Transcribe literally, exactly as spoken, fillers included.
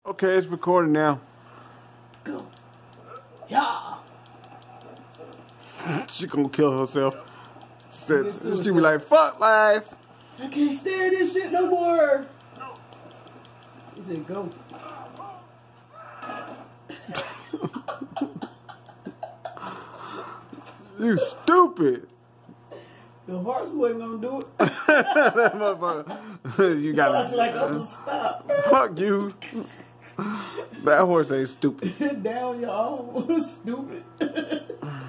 Okay, it's recording now. Go. Yeah. She gonna kill herself. She said, she be like, fuck life. I can't stand this shit no more. He said, go. You stupid. The horse wasn't gonna do it. That motherfucker. You got That's like, I'm gonna stop. Fuck you. That horse ain't stupid. Down your own. Stupid.